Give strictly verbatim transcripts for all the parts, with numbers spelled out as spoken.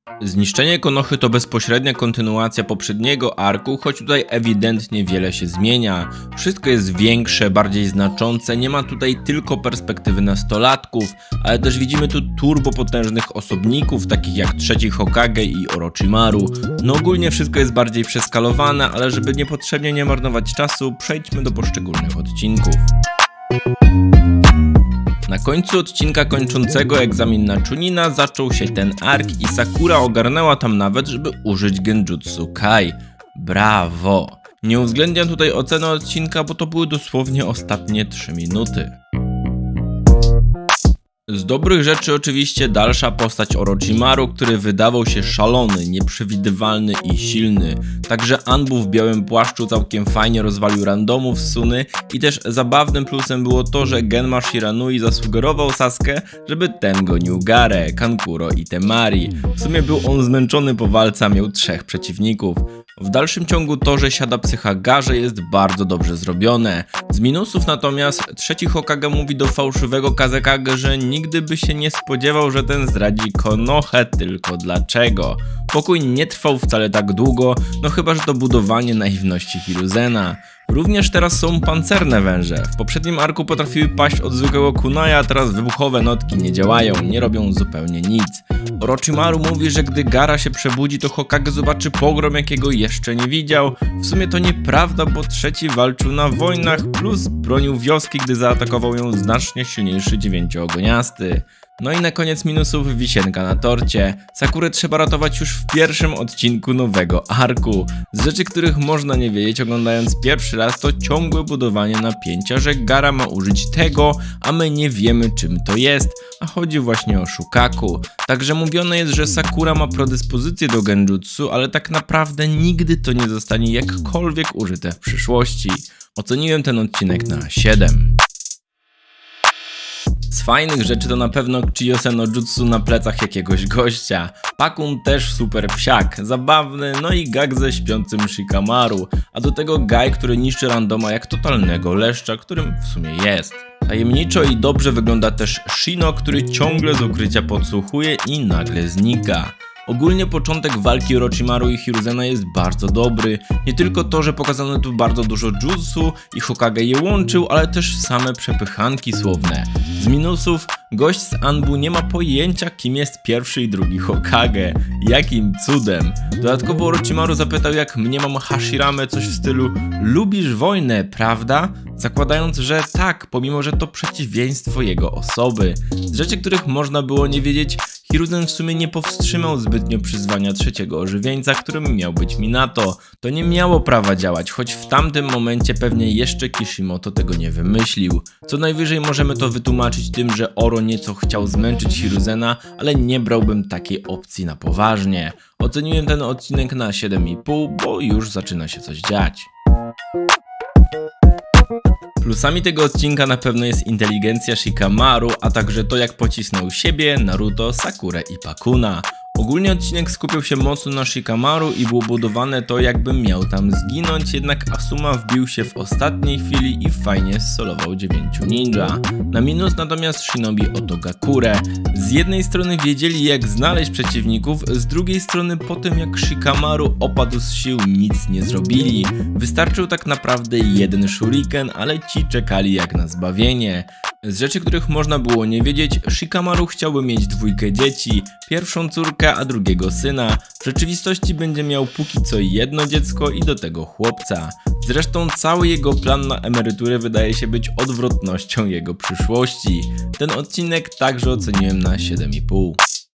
Zniszczenie Konohy to bezpośrednia kontynuacja poprzedniego arku, choć tutaj ewidentnie wiele się zmienia. Wszystko jest większe, bardziej znaczące, nie ma tutaj tylko perspektywy nastolatków, ale też widzimy tu turbopotężnych osobników, takich jak trzeci Hokage i Orochimaru. No ogólnie wszystko jest bardziej przeskalowane, ale żeby niepotrzebnie nie marnować czasu, przejdźmy do poszczególnych odcinków. Na końcu odcinka kończącego egzamin na Chunina zaczął się ten ark i Sakura ogarnęła tam nawet, żeby użyć Genjutsu Kai. Brawo! Nie uwzględniam tutaj oceny odcinka, bo to były dosłownie ostatnie trzy minuty. Z dobrych rzeczy oczywiście dalsza postać Orochimaru, który wydawał się szalony, nieprzewidywalny i silny. Także Anbu w białym płaszczu całkiem fajnie rozwalił randomów z Suny i też zabawnym plusem było to, że Genma Shiranui zasugerował Sasuke, żeby ten gonił Gaarę, Kankuro i Temari. W sumie był on zmęczony po walce, a miał trzech przeciwników. W dalszym ciągu to, że siada psycha Gaarze jest bardzo dobrze zrobione. Z minusów natomiast trzeci Hokage mówi do fałszywego Kazekage, że nigdy by się nie spodziewał, że ten zdradzi Konohę, tylko dlaczego? Pokój nie trwał wcale tak długo, no chyba że to budowanie naiwności Hiruzena. Również teraz są pancerne węże. W poprzednim arku potrafiły paść od zwykłego kunaja, a teraz wybuchowe notki nie działają, nie robią zupełnie nic. Orochimaru mówi, że gdy Gaara się przebudzi, to Hokage zobaczy pogrom, jakiego jeszcze nie widział. W sumie to nieprawda, bo trzeci walczył na wojnach, plus bronił wioski, gdy zaatakował ją znacznie silniejszy dziewięcioogoniasty. No i na koniec minusów wisienka na torcie. Sakurę trzeba ratować już w pierwszym odcinku nowego arku. Z rzeczy, których można nie wiedzieć oglądając pierwszy raz, to ciągłe budowanie napięcia, że Gaara ma użyć tego, a my nie wiemy czym to jest, a chodzi właśnie o Shukaku. Także mówione jest, że Sakura ma predyspozycję do genjutsu, ale tak naprawdę nigdy to nie zostanie jakkolwiek użyte w przyszłości. Oceniłem ten odcinek na siedem. Z fajnych rzeczy to na pewno Chiyose no Jutsu na plecach jakiegoś gościa. Pakun też super psiak, zabawny, no i gag ze śpiącym Shikamaru, a do tego Guy, który niszczy randoma jak totalnego leszcza, którym w sumie jest. Tajemniczo i dobrze wygląda też Shino, który ciągle z ukrycia podsłuchuje i nagle znika. Ogólnie początek walki Orochimaru i Hiruzena jest bardzo dobry. Nie tylko to, że pokazano tu bardzo dużo jutsu i Hokage je łączył, ale też same przepychanki słowne. Z minusów, gość z Anbu nie ma pojęcia, kim jest pierwszy i drugi Hokage. Jakim cudem. Dodatkowo Orochimaru zapytał, jak mniemam Hashirame, coś w stylu lubisz wojnę, prawda? Zakładając, że tak, pomimo że to przeciwieństwo jego osoby. Z rzeczy, których można było nie wiedzieć, Hiruzen w sumie nie powstrzymał zbytnio przyzwania trzeciego ożywieńca, którym miał być Minato. To nie miało prawa działać, choć w tamtym momencie pewnie jeszcze Kishimoto tego nie wymyślił. Co najwyżej możemy to wytłumaczyć tym, że Oro nieco chciał zmęczyć Hiruzena, ale nie brałbym takiej opcji na poważnie. Oceniłem ten odcinek na siedem i pół, bo już zaczyna się coś dziać. Plusami tego odcinka na pewno jest inteligencja Shikamaru, a także to, jak pocisnął siebie, Naruto, Sakurę i Pakuna. Ogólnie odcinek skupiał się mocno na Shikamaru i było budowane to, jakbym miał tam zginąć, jednak Asuma wbił się w ostatniej chwili i fajnie zsolował dziewięciu ninja. Na minus natomiast Shinobi Otogakurę. Z jednej strony wiedzieli, jak znaleźć przeciwników, z drugiej strony po tym, jak Shikamaru opadł z sił, nic nie zrobili. Wystarczył tak naprawdę jeden shuriken, ale ci czekali jak na zbawienie. Z rzeczy, których można było nie wiedzieć, Shikamaru chciałby mieć dwójkę dzieci, pierwszą córkę, a drugiego syna. W rzeczywistości będzie miał póki co jedno dziecko i do tego chłopca. Zresztą cały jego plan na emeryturę wydaje się być odwrotnością jego przyszłości. Ten odcinek także oceniłem na siedem i pół.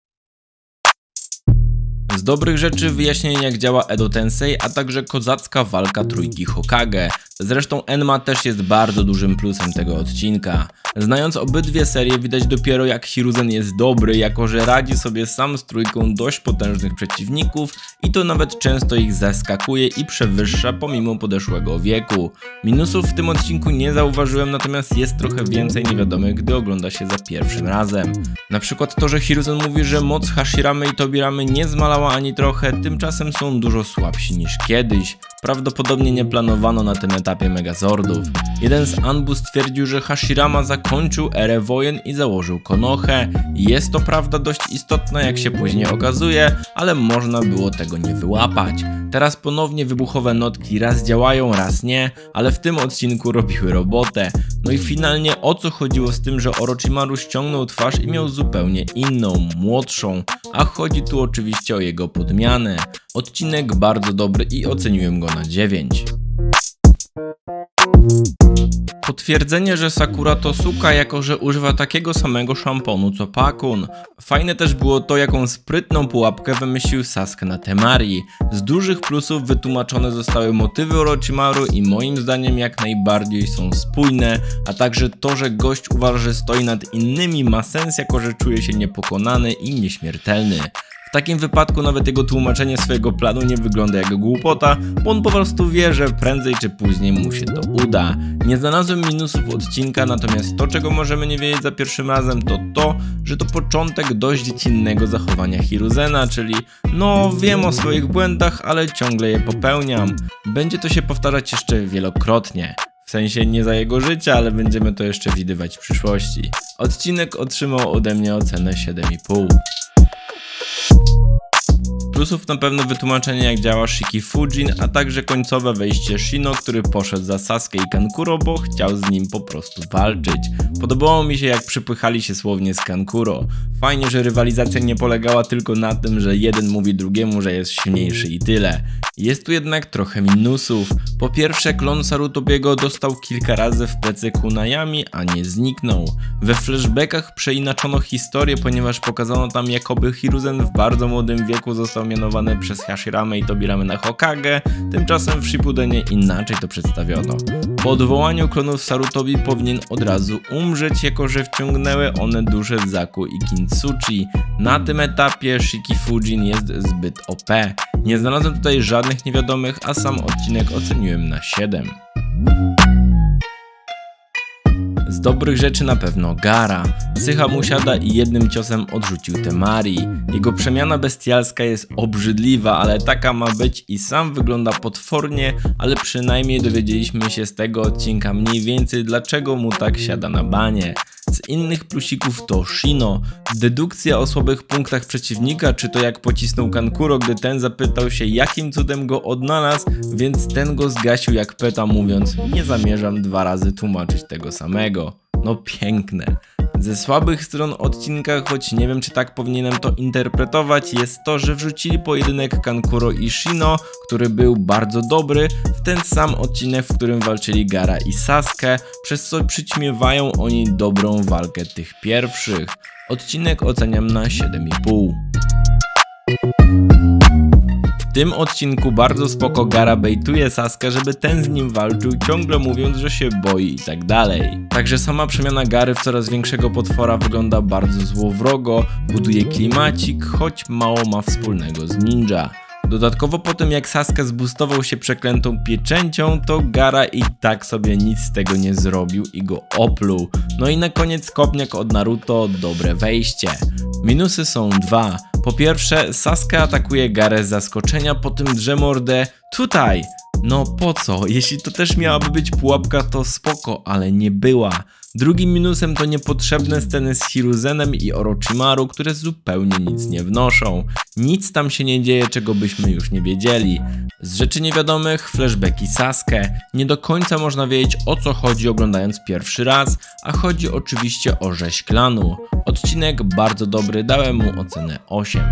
Z dobrych rzeczy wyjaśnienie, jak działa Edo Tensei, a także kozacka walka trójki Hokage. Zresztą Enma też jest bardzo dużym plusem tego odcinka. Znając obydwie serie, widać dopiero, jak Hiruzen jest dobry, jako że radzi sobie sam z trójką dość potężnych przeciwników i to nawet często ich zaskakuje i przewyższa pomimo podeszłego wieku. Minusów w tym odcinku nie zauważyłem, natomiast jest trochę więcej niewiadomych, gdy ogląda się za pierwszym razem. Na przykład to, że Hiruzen mówi, że moc Hashiramy i Tobiramy nie zmalała ani trochę, tymczasem są dużo słabsi niż kiedyś. Prawdopodobnie nie planowano na tym etapie Megazordów. Jeden z Anbu stwierdził, że Hashirama zakończył erę wojen i założył Konohę. Jest to prawda dość istotna, jak się później okazuje, ale można było tego nie wyłapać. Teraz ponownie wybuchowe notki raz działają, raz nie, ale w tym odcinku robiły robotę. No i finalnie o co chodziło z tym, że Orochimaru ściągnął twarz i miał zupełnie inną, młodszą, a chodzi tu oczywiście o jego podmianę. Odcinek bardzo dobry i oceniłem go na dziewięć. Potwierdzenie, że Sakura to suka, jako że używa takiego samego szamponu co Pakun. Fajne też było to, jaką sprytną pułapkę wymyślił Sasuke na Temari. Z dużych plusów wytłumaczone zostały motywy Orochimaru i moim zdaniem jak najbardziej są spójne, a także to, że gość uważa, że stoi nad innymi, ma sens, jako że czuje się niepokonany i nieśmiertelny. W takim wypadku nawet jego tłumaczenie swojego planu nie wygląda jak głupota, bo on po prostu wie, że prędzej czy później mu się to uda. Nie znalazłem minusów odcinka, natomiast to, czego możemy nie wiedzieć za pierwszym razem, to to, że to początek dość dziecinnego zachowania Hiruzena, czyli no wiem o swoich błędach, ale ciągle je popełniam. Będzie to się powtarzać jeszcze wielokrotnie. W sensie nie za jego życia, ale będziemy to jeszcze widywać w przyszłości. Odcinek otrzymał ode mnie ocenę siedem i pół. Plusów na pewno wytłumaczenie, jak działa Shikifujin, a także końcowe wejście Shino, który poszedł za Sasuke i Kankuro, bo chciał z nim po prostu walczyć. Podobało mi się, jak przypychali się słownie z Kankuro. Fajnie, że rywalizacja nie polegała tylko na tym, że jeden mówi drugiemu, że jest silniejszy i tyle. Jest tu jednak trochę minusów. Po pierwsze, klon Sarutobiego dostał kilka razy w plecy kunajami, a nie zniknął. We flashbackach przeinaczono historię, ponieważ pokazano tam, jakoby Hiruzen w bardzo młodym wieku został mianowany przez Hashiramę i Tobiramę na Hokage, tymczasem w Shippudenie inaczej to przedstawiono. Po odwołaniu klonów Sarutobi powinien od razu umrzeć, jako że wciągnęły one duszę Zaku i Kintsuchi. Na tym etapie Shikifujin jest zbyt O P. Nie znalazłem tutaj żadnych niewiadomych, a sam odcinek oceniłem na siedem. Z dobrych rzeczy na pewno Gaara. Psycha mu siada i jednym ciosem odrzucił Temari. Jego przemiana bestialska jest obrzydliwa, ale taka ma być i sam wygląda potwornie, ale przynajmniej dowiedzieliśmy się z tego odcinka mniej więcej, dlaczego mu tak siada na banie. Z innych plusików to Shino. Dedukcja o słabych punktach przeciwnika, czy to jak pocisnął Kankuro, gdy ten zapytał się, jakim cudem go odnalazł, więc ten go zgasił jak peta, mówiąc: nie zamierzam dwa razy tłumaczyć tego samego. No piękne. Ze słabych stron odcinka, choć nie wiem, czy tak powinienem to interpretować, jest to, że wrzucili pojedynek Kankuro i Shino, który był bardzo dobry, w ten sam odcinek, w którym walczyli Gaara i Sasuke, przez co przyćmiewają oni dobrą walkę tych pierwszych. Odcinek oceniam na siedem i pół. W tym odcinku bardzo spoko Gaara bejtuje Sasuke, żeby ten z nim walczył, ciągle mówiąc, że się boi i tak dalej. Także sama przemiana Gaary w coraz większego potwora wygląda bardzo złowrogo, buduje klimacik, choć mało ma wspólnego z ninja. Dodatkowo po tym, jak Sasuke zboostował się przeklętą pieczęcią, to Gaara i tak sobie nic z tego nie zrobił i go opluł. No i na koniec kopniak od Naruto, dobre wejście. Minusy są dwa. Po pierwsze, Sasuke atakuje Gaarę z zaskoczenia, po tym drze mordę tutaj. No po co? Jeśli to też miałaby być pułapka, to spoko, ale nie była. Drugim minusem to niepotrzebne sceny z Hiruzenem i Orochimaru, które zupełnie nic nie wnoszą. Nic tam się nie dzieje, czego byśmy już nie wiedzieli. Z rzeczy niewiadomych, flashbacki Sasuke. Nie do końca można wiedzieć, o co chodzi, oglądając pierwszy raz, a chodzi oczywiście o rzeź klanu. Odcinek bardzo dobry, dałem mu ocenę osiem.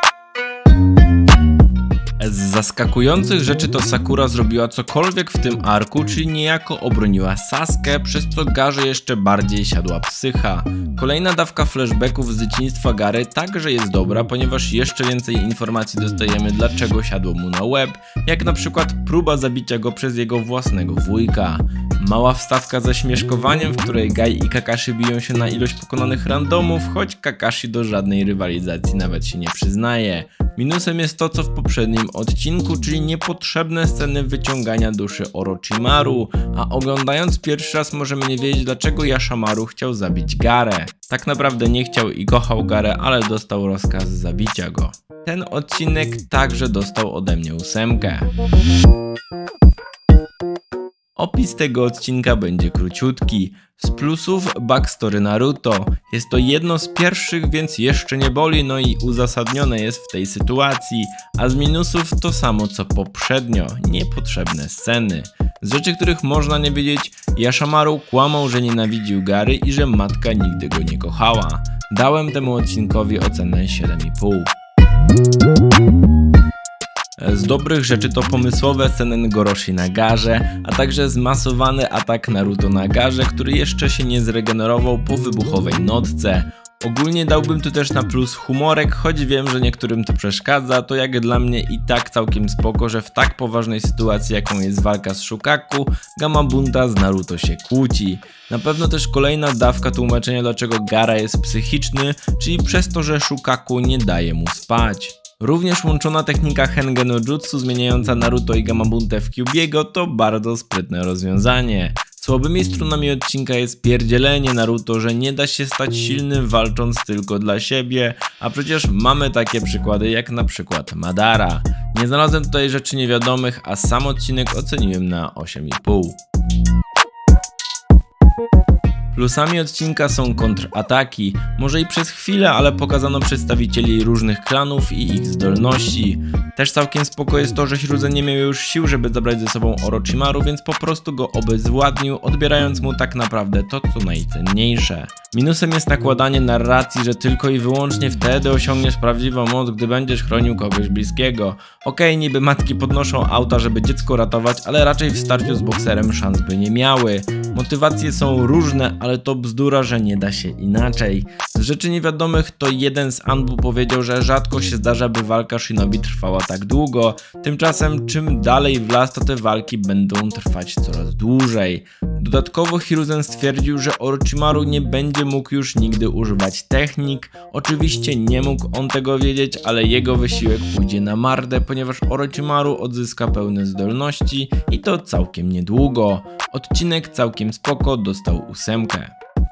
Z zaskakujących rzeczy to Sakura zrobiła cokolwiek w tym arku, czyli niejako obroniła Sasuke, przez co Gaarze jeszcze bardziej siadła psycha. Kolejna dawka flashbacków z dzieciństwa Gaary także jest dobra, ponieważ jeszcze więcej informacji dostajemy, dlaczego siadło mu na łeb, jak na przykład próba zabicia go przez jego własnego wujka. Mała wstawka ze śmieszkowaniem, w której Gai i Kakashi biją się na ilość pokonanych randomów, choć Kakashi do żadnej rywalizacji nawet się nie przyznaje. Minusem jest to, co w poprzednim odcinku, czyli niepotrzebne sceny wyciągania duszy Orochimaru, a oglądając pierwszy raz możemy nie wiedzieć, dlaczego Yashamaru chciał zabić Gaarę. Tak naprawdę nie chciał i kochał Gaarę, ale dostał rozkaz zabicia go. Ten odcinek także dostał ode mnie ósemkę. Opis tego odcinka będzie króciutki. Z plusów backstory Naruto. Jest to jedno z pierwszych, więc jeszcze nie boli, no i uzasadnione jest w tej sytuacji. A z minusów to samo co poprzednio, niepotrzebne sceny. Z rzeczy, których można nie wiedzieć, Yashamaru kłamał, że nienawidził Gary i że matka nigdy go nie kochała. Dałem temu odcinkowi ocenę siedem i pół. Z dobrych rzeczy to pomysłowe sceny Goroshi na Garze, a także zmasowany atak Naruto na Garze, który jeszcze się nie zregenerował po wybuchowej notce. Ogólnie dałbym tu też na plus humorek, choć wiem, że niektórym to przeszkadza, to jak dla mnie i tak całkiem spoko, że w tak poważnej sytuacji jaką jest walka z Shukaku, Gamabunta z Naruto się kłóci. Na pewno też kolejna dawka tłumaczenia, dlaczego Gaara jest psychiczny, czyli przez to, że Shukaku nie daje mu spać. Również łączona technika Henge no Jutsu zmieniająca Naruto i Gamabuntę w Kyuubiego to bardzo sprytne rozwiązanie. Słabymi stronami odcinka jest pierdzielenie Naruto, że nie da się stać silnym walcząc tylko dla siebie, a przecież mamy takie przykłady jak na przykład Madara. Nie znalazłem tutaj rzeczy niewiadomych, a sam odcinek oceniłem na osiem i pół. Plusami odcinka są kontrataki, może i przez chwilę, ale pokazano przedstawicieli różnych klanów i ich zdolności. Też całkiem spoko jest to, że Hiruzen nie miał już sił, żeby zabrać ze sobą Orochimaru, więc po prostu go obezwładnił, odbierając mu tak naprawdę to, co najcenniejsze. Minusem jest nakładanie narracji, że tylko i wyłącznie wtedy osiągniesz prawdziwą moc, gdy będziesz chronił kogoś bliskiego. Okej, okay, niby matki podnoszą auta, żeby dziecko ratować, ale raczej w starciu z bokserem szans by nie miały. Motywacje są różne, ale to bzdura, że nie da się inaczej. Z rzeczy niewiadomych to jeden z Anbu powiedział, że rzadko się zdarza, by walka Shinobi trwała tak długo. Tymczasem czym dalej w las, to te walki będą trwać coraz dłużej. Dodatkowo Hiruzen stwierdził, że Orochimaru nie będzie mógł już nigdy używać technik. Oczywiście nie mógł on tego wiedzieć, ale jego wysiłek pójdzie na marne, ponieważ Orochimaru odzyska pełne zdolności i to całkiem niedługo. Odcinek całkiem spoko, dostał ósemkę.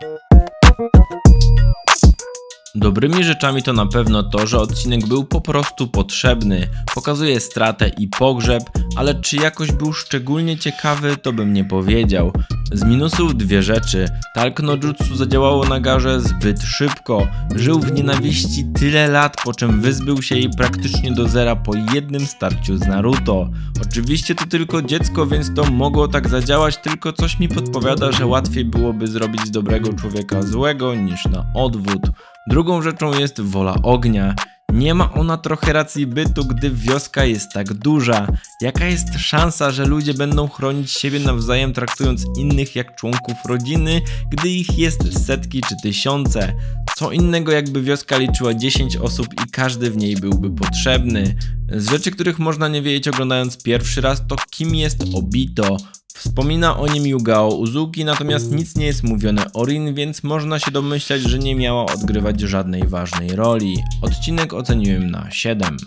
Dobrymi rzeczami to na pewno to, że odcinek był po prostu potrzebny, pokazuje stratę i pogrzeb, ale czy jakoś był szczególnie ciekawy, to bym nie powiedział. Z minusów dwie rzeczy. Talk no Jutsu zadziałało na Garze zbyt szybko. Żył w nienawiści tyle lat, po czym wyzbył się jej praktycznie do zera po jednym starciu z Naruto. Oczywiście to tylko dziecko, więc to mogło tak zadziałać, tylko coś mi podpowiada, że łatwiej byłoby zrobić z dobrego człowieka złego niż na odwrót. Drugą rzeczą jest wola ognia. Nie ma ona trochę racji bytu, gdy wioska jest tak duża. Jaka jest szansa, że ludzie będą chronić siebie nawzajem, traktując innych jak członków rodziny, gdy ich jest setki czy tysiące? Co innego jakby wioska liczyła dziesięć osób i każdy w niej byłby potrzebny. Z rzeczy, których można nie wiedzieć oglądając pierwszy raz, to kim jest Obito. Wspomina o nim Yugao Uzuki, natomiast nic nie jest mówione o Rin, więc można się domyślać, że nie miała odgrywać żadnej ważnej roli. Odcinek oceniłem na siedem.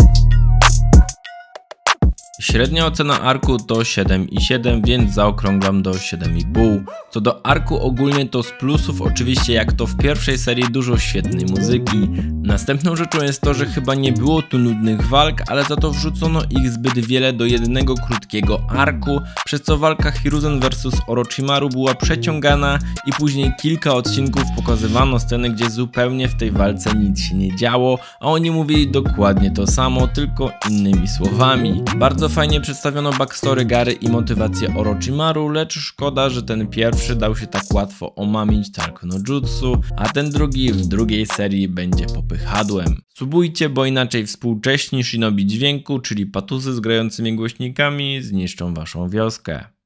Średnia ocena arku to siedem i siedem, więc zaokrąglam do siedem i pół. Co do arku ogólnie to z plusów oczywiście jak to w pierwszej serii dużo świetnej muzyki. Następną rzeczą jest to, że chyba nie było tu nudnych walk, ale za to wrzucono ich zbyt wiele do jednego krótkiego arku, przez co walka Hiruzen versus Orochimaru była przeciągana i później kilka odcinków pokazywano sceny, gdzie zupełnie w tej walce nic się nie działo, a oni mówili dokładnie to samo, tylko innymi słowami. Bardzo fajnie przedstawiono backstory Gary i motywację Orochimaru, lecz szkoda, że ten pierwszy dał się tak łatwo omamić Talk no Jutsu, a ten drugi w drugiej serii będzie popychadłem. Subujcie, bo inaczej współcześni shinobi dźwięku, czyli patusy z grającymi głośnikami, zniszczą waszą wioskę.